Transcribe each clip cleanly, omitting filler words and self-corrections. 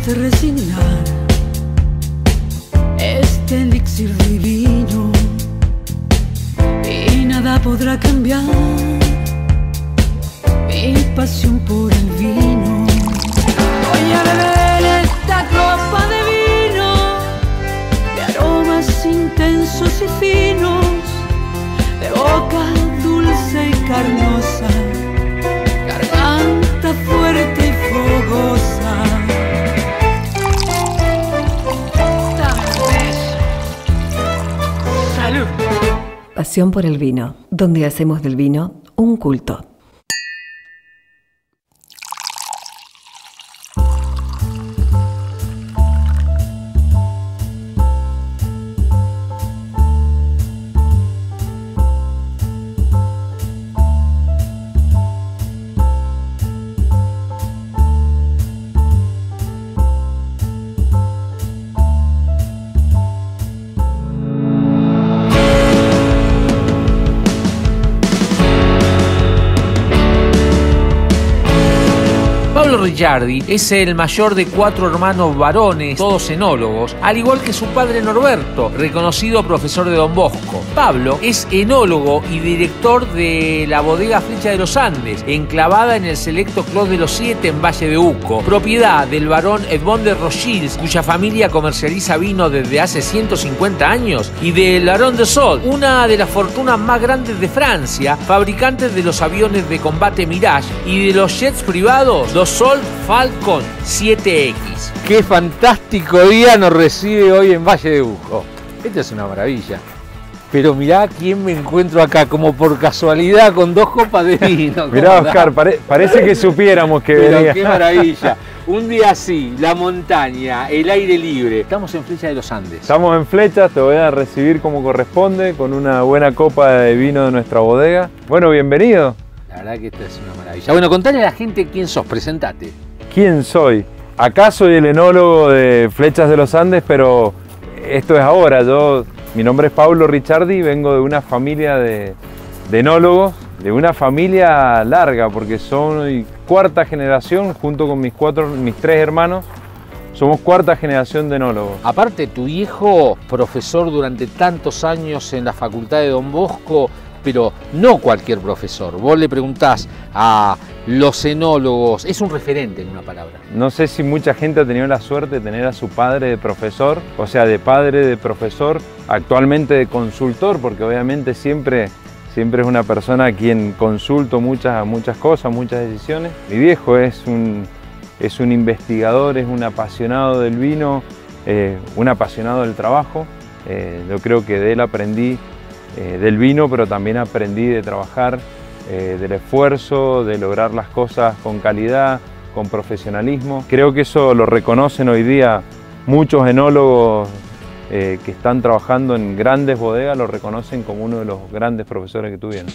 hacerte resignar este elixir divino y nada podrá cambiar mi pasión por el vino. Voy a beber esta copa de vino de aromas intensos y finos, de boca dulce y carnosa, garganta fuerte y fogosa. Dame un beso. Salud. Pasión por el vino, donde hacemos del vino un culto. Pablo Ricciardi es el mayor de 4 hermanos varones, todos enólogos, al igual que su padre Norberto, reconocido profesor de Don Bosco. Pablo es enólogo y director de la bodega Flecha de los Andes, enclavada en el selecto Clos de los Siete en Valle de Uco, propiedad del barón Edmond de Rothschild, cuya familia comercializa vino desde hace 150 años, y del Barón de Sod, una de las fortunas más grandes de Francia, fabricantes de los aviones de combate Mirage y de los jets privados, los Dassault Falcon 7X. Qué fantástico día nos recibe hoy en Valle de Uco. Esta es una maravilla. Pero mirá quién me encuentro acá, como por casualidad, con 2 copas de vino. Mirá, Oscar, parece que supiéramos que Pero venía. qué maravilla. Un día así, la montaña, el aire libre. Estamos en Flecha de los Andes. Estamos en Flechas, te voy a recibir como corresponde, con una buena copa de vino de nuestra bodega. Bueno, bienvenido. La verdad que esta es una maravilla. Bueno, contale a la gente quién sos, presentate. ¿Quién soy? Acá soy el enólogo de Flechas de los Andes, pero esto es ahora. Mi nombre es Pablo Ricciardi, vengo de una familia de enólogos, de una familia larga, porque soy 4ª generación, junto con mis 3 hermanos, somos 4ª generación de enólogos. Aparte, tu viejo, profesor durante tantos años en la Facultad de Don Bosco, pero no cualquier profesor. Vos le preguntás a los enólogos, es un referente en una palabra. No sé si mucha gente ha tenido la suerte de tener a su padre de profesor, o sea, de padre de profesor, actualmente de consultor, porque obviamente siempre es una persona a quien consulto muchas cosas, muchas decisiones. Mi viejo es un investigador, es un apasionado del vino, un apasionado del trabajo. Yo creo que de él aprendí del vino, pero también aprendí de trabajar, del esfuerzo, de lograr las cosas con calidad, con profesionalismo. Creo que eso lo reconocen hoy día muchos enólogos que están trabajando en grandes bodegas, lo reconocen como uno de los grandes profesores que tuvieron.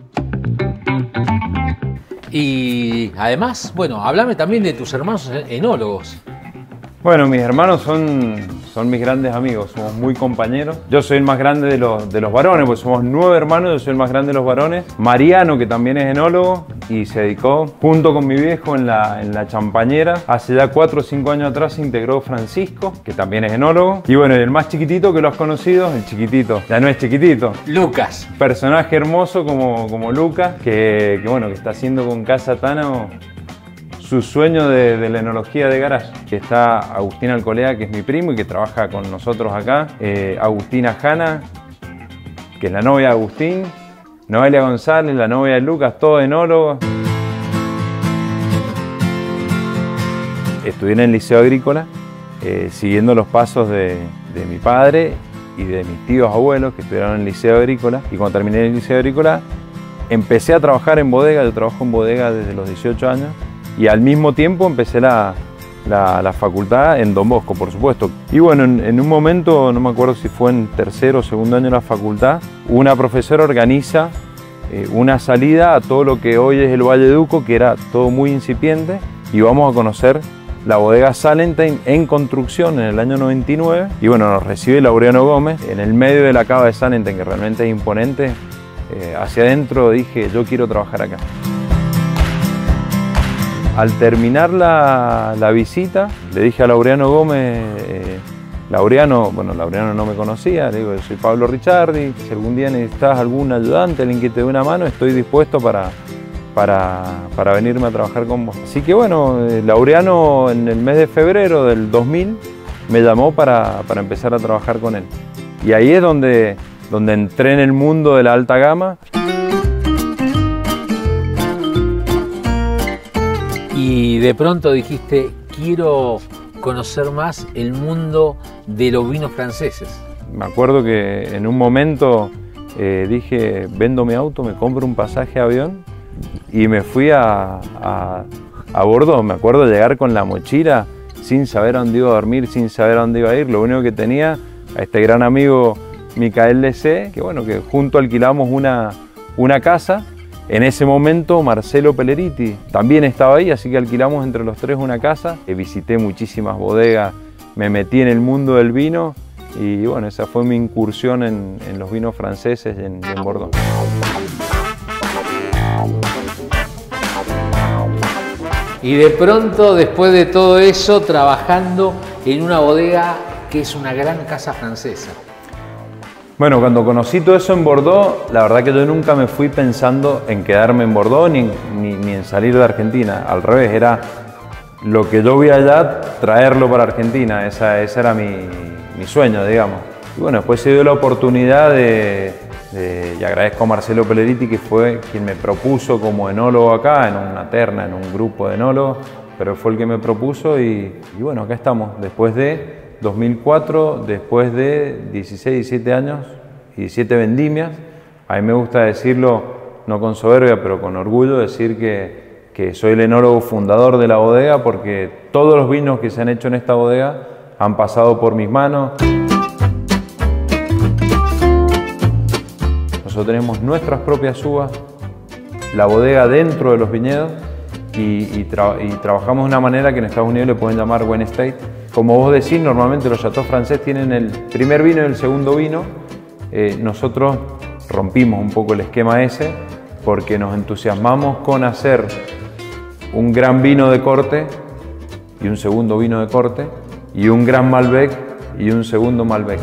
Y además, bueno, háblame también de tus hermanos enólogos. Bueno, mis hermanos son mis grandes amigos, somos muy compañeros. Yo soy el más grande de los varones, pues somos 9 hermanos, yo soy el más grande de los varones. Mariano, que también es enólogo y se dedicó junto con mi viejo en la champañera. Hace ya 4 o 5 años atrás se integró Francisco, que también es enólogo. Y bueno, el más chiquitito que lo has conocido, el chiquitito, ya no es chiquitito. Lucas. Personaje hermoso como Lucas, que está haciendo con Casa Tano su sueño de la enología de garage, que está Agustín Alcolea, que es mi primo y que trabaja con nosotros acá, Agustina Jana, que es la novia de Agustín, Noelia González, la novia de Lucas, todos enólogos. Estudié en el Liceo Agrícola, siguiendo los pasos de mi padre y de mis tíos abuelos que estudiaron en el Liceo Agrícola, y cuando terminé el Liceo Agrícola empecé a trabajar en bodega. Yo trabajo en bodega desde los 18 años. Y al mismo tiempo empecé la facultad en Don Bosco, por supuesto. Y bueno, en un momento, no me acuerdo si fue en 3º o 2º año de la facultad, una profesora organiza una salida a todo lo que hoy es el Valle de Uco, que era todo muy incipiente, y vamos a conocer la bodega Salentine en construcción en el año 99. Y bueno, nos recibe Laureano Gómez en el medio de la cava de Salentine, que realmente es imponente. Hacia adentro dije, yo quiero trabajar acá. Al terminar la visita, le dije a Laureano Gómez, Laureano no me conocía, le digo, yo soy Pablo Ricciardi, si algún día necesitas algún ayudante, alguien que te dé una mano, estoy dispuesto para venirme a trabajar con vos. Así que bueno, Laureano en el mes de febrero del 2000 me llamó para empezar a trabajar con él. Y ahí es donde entré en el mundo de la alta gama. Y de pronto dijiste, quiero conocer más el mundo de los vinos franceses. Me acuerdo que en un momento dije, vendo mi auto, me compro un pasaje de avión y me fui a Bordeaux. Me acuerdo llegar con la mochila sin saber a dónde iba a dormir, sin saber a dónde iba a ir. Lo único que tenía a este gran amigo Micael Lessé, que bueno, que juntos alquilamos una casa. En ese momento Marcelo Pelleriti también estaba ahí, así que alquilamos entre los tres una casa. Visité muchísimas bodegas, me metí en el mundo del vino y bueno, esa fue mi incursión en los vinos franceses y en Bordeaux. Y de pronto, después de todo eso, trabajando en una bodega que es una gran casa francesa. Bueno, cuando conocí todo eso en Bordeaux, la verdad que yo nunca me fui pensando en quedarme en Bordeaux ni en salir de Argentina. Al revés, era lo que yo vi allá, traerlo para Argentina. Ese era mi sueño, digamos. Y bueno, después se dio la oportunidad y agradezco a Marcelo Pelleriti, que fue quien me propuso como enólogo acá, en una terna, en un grupo de enólogos, pero fue el que me propuso y bueno, acá estamos, después de 2004, después de 16, 17 años y 17 vendimias. A mí me gusta decirlo, no con soberbia, pero con orgullo, decir que soy el enólogo fundador de la bodega, porque todos los vinos que se han hecho en esta bodega han pasado por mis manos. Nosotros tenemos nuestras propias uvas, la bodega dentro de los viñedos y trabajamos de una manera que en Estados Unidos le pueden llamar Wine Estate. Como vos decís, normalmente los chateaux franceses tienen el primer vino y el segundo vino. Nosotros rompimos un poco el esquema ese porque nos entusiasmamos con hacer un gran vino de corte y un segundo vino de corte y un gran Malbec y un segundo Malbec.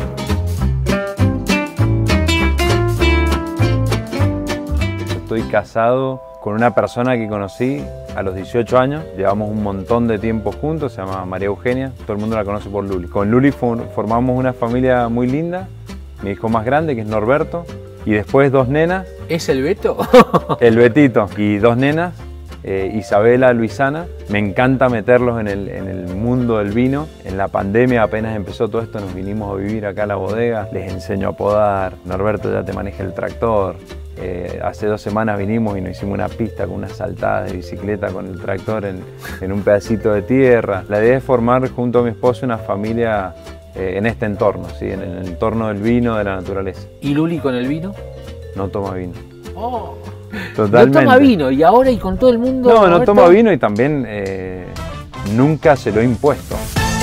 Estoy casado con una persona que conocí a los 18 años, llevamos un montón de tiempo juntos, se llama María Eugenia, todo el mundo la conoce por Luli. Con Luli formamos una familia muy linda, mi hijo más grande que es Norberto, y después dos nenas. ¿Es el Beto? El Betito, y dos nenas, Isabela, Luisana. Me encanta meterlos en el mundo del vino. En la pandemia apenas empezó todo esto, nos vinimos a vivir acá a la bodega, les enseño a podar, Norberto ya te maneja el tractor. Hace 2 semanas vinimos y nos hicimos una pista con unas saltadas de bicicleta con el tractor en un pedacito de tierra. La idea es formar junto a mi esposo una familia en este entorno, ¿sí? En el entorno del vino, de la naturaleza. ¿Y Luli con el vino? No toma vino. Oh, totalmente. No toma vino y ahora y con todo el mundo... No toma vino y también nunca se lo he impuesto.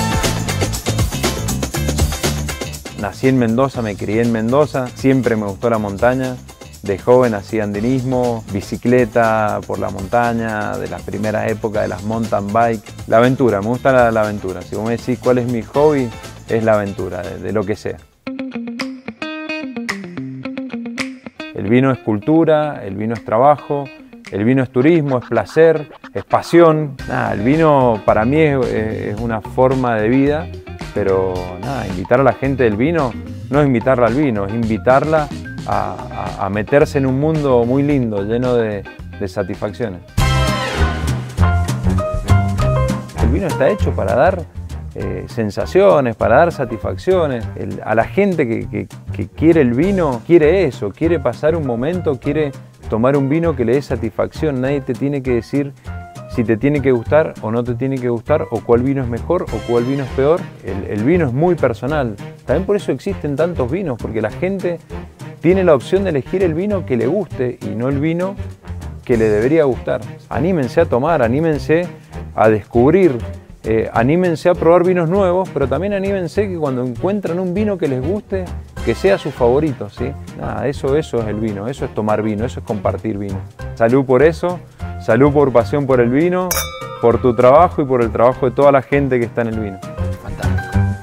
Nací en Mendoza, me crié en Mendoza, siempre me gustó la montaña. De joven hacía andinismo, bicicleta por la montaña, de las primeras épocas de las mountain bike. La aventura, me gusta la aventura. Si vos me decís cuál es mi hobby, es la aventura, de lo que sea. El vino es cultura, el vino es trabajo, el vino es turismo, es placer, es pasión. El vino para mí es una forma de vida, pero invitar a la gente del vino no es invitarla al vino, es invitarla a meterse en un mundo muy lindo, lleno de satisfacciones. El vino está hecho para dar sensaciones, para dar satisfacciones. A la gente que quiere el vino, quiere eso, quiere pasar un momento, quiere tomar un vino que le dé satisfacción. Nadie te tiene que decir si te tiene que gustar o no te tiene que gustar, o cuál vino es mejor o cuál vino es peor. El vino es muy personal. También por eso existen tantos vinos, porque la gente tiene la opción de elegir el vino que le guste y no el vino que le debería gustar. Anímense a tomar, anímense a descubrir, anímense a probar vinos nuevos, pero también anímense que cuando encuentran un vino que les guste, que sea su favorito, ¿sí? Eso es el vino, eso es tomar vino, eso es compartir vino. Salud por eso, salud por pasión por el vino, por tu trabajo y por el trabajo de toda la gente que está en el vino. Fantástico.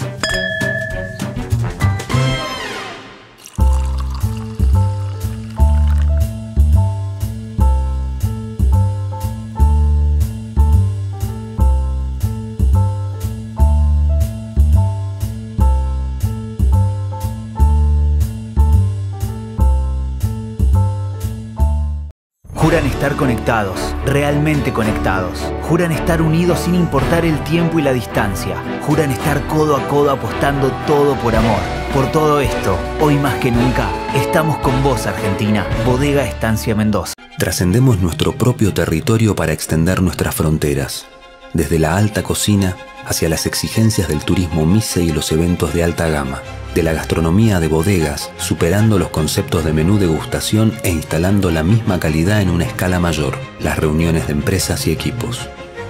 Juran estar conectados, realmente conectados. Juran estar unidos sin importar el tiempo y la distancia. Juran estar codo a codo apostando todo por amor. Por todo esto, hoy más que nunca, estamos con vos, Argentina. Bodega Estancia Mendoza. Trascendemos nuestro propio territorio para extender nuestras fronteras. Desde la alta cocina hacia las exigencias del turismo mise y los eventos de alta gama. De la gastronomía de bodegas, superando los conceptos de menú degustación e instalando la misma calidad en una escala mayor, las reuniones de empresas y equipos.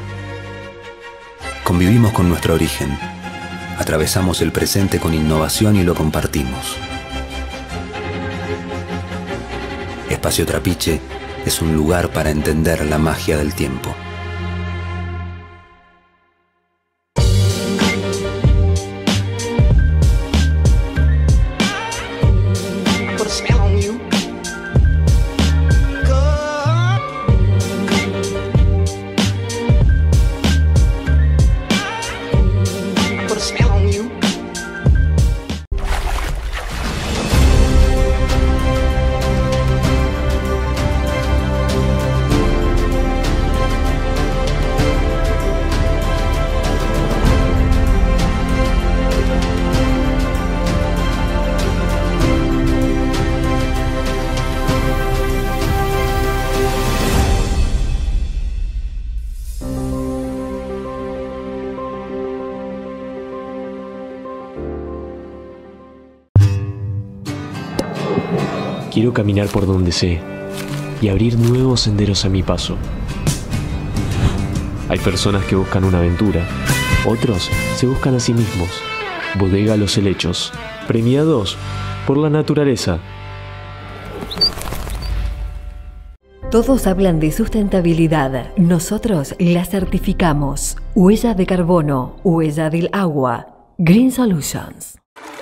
Convivimos con nuestro origen, atravesamos el presente con innovación y lo compartimos. Espacio Trapiche es un lugar para entender la magia del tiempo. Quiero caminar por donde sé y abrir nuevos senderos a mi paso. Hay personas que buscan una aventura, otros se buscan a sí mismos. Bodega Los Helechos, premiados por la naturaleza. Todos hablan de sustentabilidad. Nosotros la certificamos. Huella de carbono, huella del agua. Green Solutions.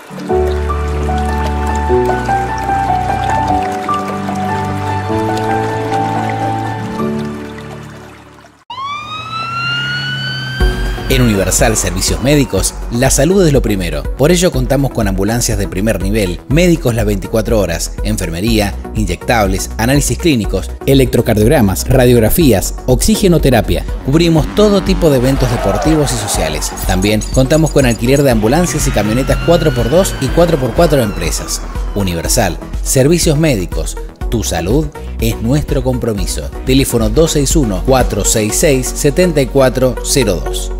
En Universal Servicios Médicos, la salud es lo primero. Por ello contamos con ambulancias de primer nivel, médicos las 24 horas, enfermería, inyectables, análisis clínicos, electrocardiogramas, radiografías, oxigenoterapia. Cubrimos todo tipo de eventos deportivos y sociales. También contamos con alquiler de ambulancias y camionetas 4x2 y 4x4 de empresas. Universal Servicios Médicos. Tu salud es nuestro compromiso. Teléfono 261-466-7402.